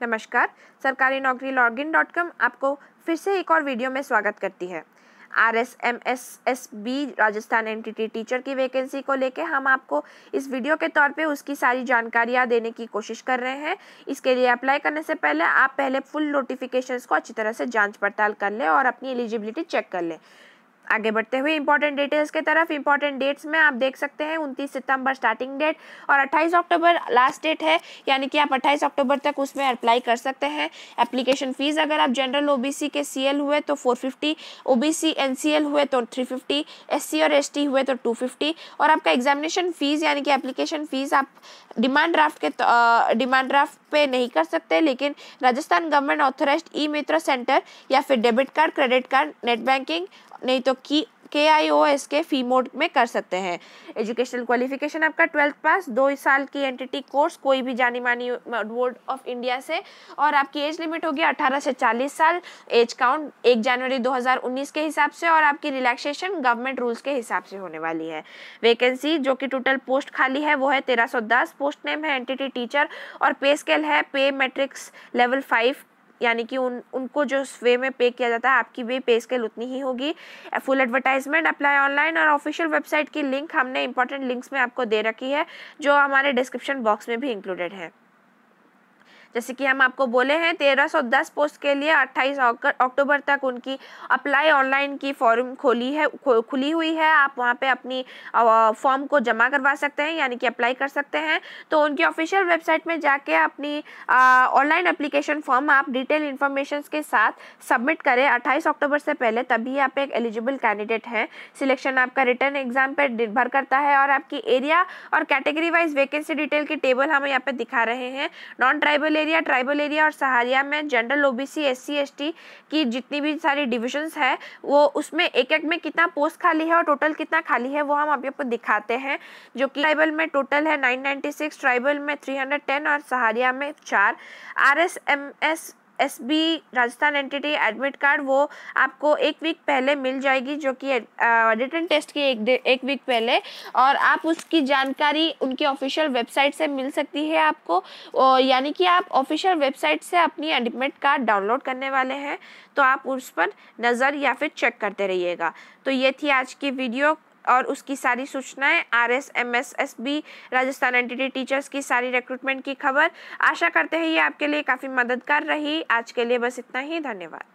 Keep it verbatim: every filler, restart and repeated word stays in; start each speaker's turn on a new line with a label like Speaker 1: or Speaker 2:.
Speaker 1: नमस्कार, सरकारी नौकरी लॉगिन डॉट कॉम आपको फिर से एक और वीडियो में स्वागत करती है। R S M S S B Rajasthan N T T teacher की वैकेंसी को लेके हम आपको इस वीडियो के तौर पे उसकी सारी जानकारियाँ देने की कोशिश कर रहे हैं। इसके लिए अप्लाई करने से पहले आप पहले फुल नोटिफिकेशंस को अच्छी तरह से जांच पड़ताल कर लें और अपनी एलिजिबिलिटी चेक कर लें। आगे बढ़ते हुए इंपॉर्टेंट डिटेल्स की तरफ, इंपॉर्टेंट डेट्स में आप देख सकते हैं उनतीस सितंबर स्टार्टिंग डेट और अट्ठाईस अक्टूबर लास्ट डेट है, यानी कि आप अट्ठाईस अक्टूबर तक उसमें अप्लाई कर सकते हैं। एप्लीकेशन फीस अगर आप जनरल ओबीसी के सीएल हुए तो चार सौ पचास, ओबीसी एनसीएल हुए तो तीन सौ पचास, एससी और एसटी हुए तो दो सौ पचास और आपका एग्जामिनेशन फीस यानी कि एप्लीकेशन फीस आप डिमांड ड्राफ्ट के डिमांड ड्राफ्ट पे नहीं कर सकते, लेकिन Rajasthan government authorised e Mitra centre या फिर debit card, credit card, net banking नहीं तो की के आई ओ एस के फी मोड में कर सकते हैं। एजुकेशनल क्वालिफिकेशन आपका ट्वेल्थ पास, दो साल की एनटीटी कोर्स कोई भी जानी मानी बोर्ड ऑफ इंडिया से, और आपकी एज लिमिट होगी अठारह से चालीस साल। एज काउंट एक जनवरी दो हज़ार उन्नीस के हिसाब से और आपकी रिलैक्सेशन गवर्नमेंट रूल्स के हिसाब से होने वाली है। वैकेंसी जो कि टोटल पोस्ट खाली है वो है तेरह सौ दस। पोस्ट नेम है एनटीटी टीचर और पे स्केल है पे मैट्रिक्स लेवल फाइव, यानी कि उन उनको जो वे में पे किया जाता है आपकी भी पे स्केल उतनी ही होगी। फुल एडवर्टाइजमेंट अप्लाई ऑनलाइन और ऑफिशियल वेबसाइट की लिंक हमने इंपॉर्टेंट लिंक्स में आपको दे रखी है जो हमारे डिस्क्रिप्शन बॉक्स में भी इंक्लूडेड है। जैसे कि हम आपको बोले हैं तेरह सौ दस पोस्ट के लिए अट्ठाईस अक्टूबर तक उनकी अप्लाई ऑनलाइन की फॉर्म खोली है खुली हुई है। आप वहां पे अपनी फॉर्म को जमा करवा सकते हैं, यानी कि अप्लाई कर सकते हैं। तो उनकी ऑफिशियल वेबसाइट में जाके अपनी ऑनलाइन एप्लीकेशन फॉर्म आप डिटेल इन्फॉर्मेशन के साथ सबमिट करें अट्ठाईस अक्टूबर से पहले, तभी आप एक एलिजिबल कैंडिडेट हैं। सिलेक्शन आपका रिटर्न एग्जाम पर निर्भर करता है और आपकी एरिया और कैटेगरी वाइज वैकेंसी डिटेल की टेबल हम यहाँ पे दिखा रहे हैं। Non tribal area, tribal area और सहारिया में जनरल ओबीसी एससी एसटी की जितनी भी सारी डिविजन्स है वो उसमें एक एक में कितना पोस्ट खाली है और टोटल कितना खाली है वो हम अभी आपको दिखाते हैं। जो कि ट्राइबल में टोटल है नौ सौ छियानवे, ट्राइबल में तीन सौ दस और सहारिया में चार। R S M S S B Rajasthan NTT admit card वो आपको एक वीक पहले मिल जाएगी, जो कि रिटन टेस्ट की एक एक वीक पहले, और आप उसकी जानकारी उनकी ऑफिशियल वेबसाइट से मिल सकती है आपको। यानी कि आप ऑफिशियल वेबसाइट से अपनी एडमिट कार्ड डाउनलोड करने वाले हैं तो आप उस पर नज़र या फिर चेक करते रहिएगा। तो ये थी आज की वीडियो और उसकी सारी सूचनाएं, R S M S S B Rajasthan NTT teachers की सारी रिक्रूटमेंट की खबर। आशा करते हैं ये आपके लिए काफ़ी मददगार रही। आज के लिए बस इतना ही, धन्यवाद।